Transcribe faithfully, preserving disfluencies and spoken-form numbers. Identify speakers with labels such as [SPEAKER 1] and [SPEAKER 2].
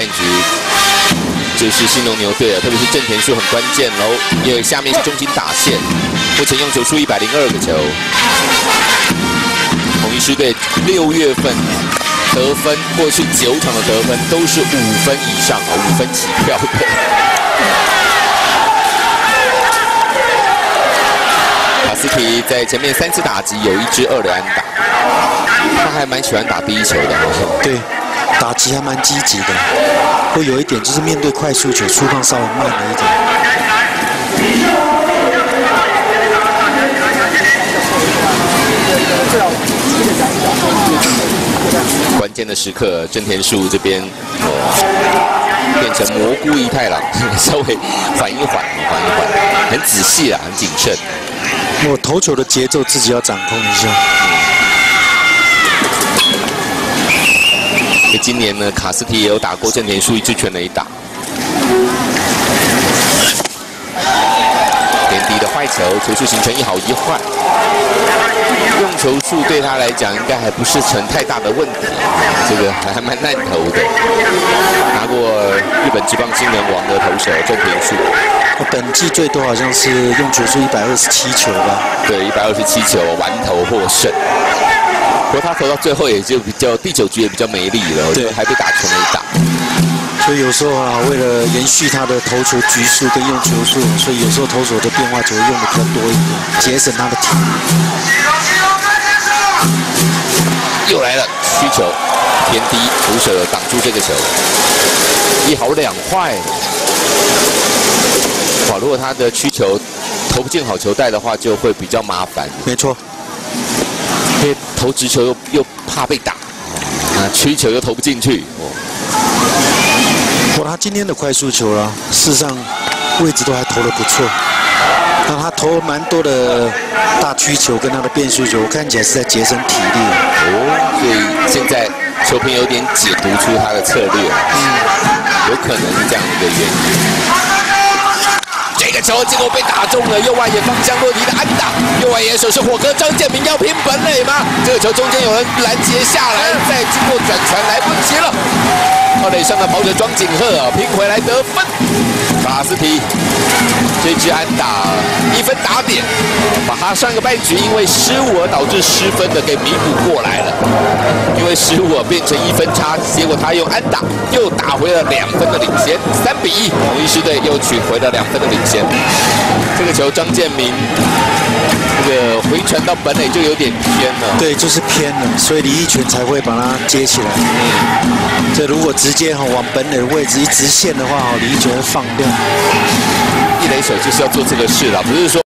[SPEAKER 1] 局就是兴农牛队啊，特别是郑田树很关键喽，因为下面是中心打线，目前用球数一百零二个球。统一狮队六月份得分，过去九场的得分都是五分以上啊，五分起跳的。卡斯提在前面三次打击有一支二垒安打，他还蛮喜欢打第一球的，好像。
[SPEAKER 2] 对。 打击还蛮积极的，会有一点就是面对快速球出棒稍微慢了一点。
[SPEAKER 1] 关键的时刻，郑田树这边哦变成蘑菇一太郎，稍微缓一缓，缓一缓，很仔细啊，很谨慎。
[SPEAKER 2] 我投球的节奏自己要掌控一下。
[SPEAKER 1] 今年呢，卡斯提也有打过郑田树一支全垒打。连低的坏球，球数形成一好一坏。用球数对他来讲，应该还不是成太大的问题。这个还蛮难投的。拿过日本职棒新人王的投手郑田树。
[SPEAKER 2] 本季最多好像是用球数一百二十七球吧？
[SPEAKER 1] 对，一百二十七球完投获胜。 不过他投到最后也就比较第九局也比较没力了，对，还被打全垒打。
[SPEAKER 2] 所以有时候啊，为了延续他的投球局数跟用球数，所以有时候投手的变化球用的比较多一点，节省他的体力。
[SPEAKER 1] 又来了需球，偏低，捕手挡住这个球，一好两坏。哇，如果他的需球投不进好球带的话，就会比较麻烦。
[SPEAKER 2] 没错。
[SPEAKER 1] 因为投直球又又怕被打，啊，曲球又投不进去。哦，
[SPEAKER 2] 不过他今天的快速球啊，事实上位置都还投得不错。那他投蛮多的大曲球跟他的变速球，看起来是在节省体力。
[SPEAKER 1] 哦，所以现在球评有点解读出他的策略，嗯，有可能是这样一个原因。 这个球结果被打中了，右外野方向落地的安打，右外野手是火哥张建民，要拼本垒吗？这个球中间有人拦截下来，再经过转传来不及了。二垒上的跑者庄景赫啊，拼回来得分。卡斯提这支安打一分打点，把他上个半局因为失误而导致失分的给弥补过来了。因为失误变成一分差，结果他用安打又打回了两分的领先，三比一，统一狮队又取回了两分的领先。这个球张建民这个回传到本垒就有点偏了，
[SPEAKER 2] 对，就是偏了，所以李义全才会把它接起来。嗯，这如果直接哈往本垒的位置一直线的话，李义全会放掉。
[SPEAKER 1] 一垒手就是要做这个事了，不是说。